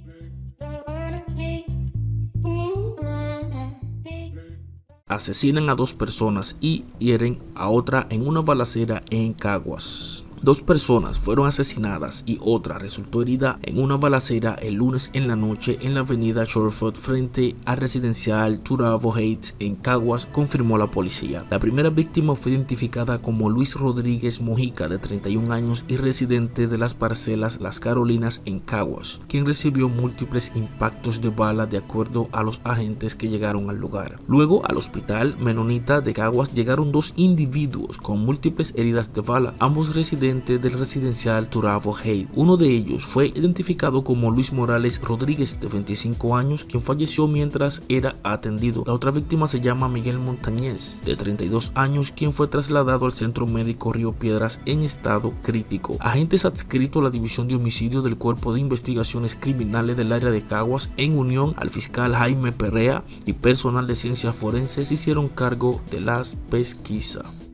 Asesinan a 2 personas y hieren a otra en una balacera en Caguas. 2 personas fueron asesinadas y otra resultó herida en una balacera el lunes en la noche en la avenida Shoreford frente a residencial Turabo Heights en Caguas, confirmó la policía. La primera víctima fue identificada como Luis Rodríguez Mojica, de 31 años y residente de las parcelas Las Carolinas en Caguas, quien recibió múltiples impactos de bala de acuerdo a los agentes que llegaron al lugar. Luego, al hospital Menonita de Caguas llegaron 2 individuos con múltiples heridas de bala, ambos residentes del residencial Turabo Heights. Uno de ellos fue identificado como Luis Morales Rodríguez, de 25 años, quien falleció mientras era atendido. La otra víctima se llama Miguel Montañez, de 32 años, quien fue trasladado al Centro Médico Río Piedras en estado crítico. Agentes adscritos a la División de Homicidio del Cuerpo de Investigaciones Criminales del área de Caguas, en unión al fiscal Jaime Perrea y personal de ciencias forenses, hicieron cargo de las pesquisas.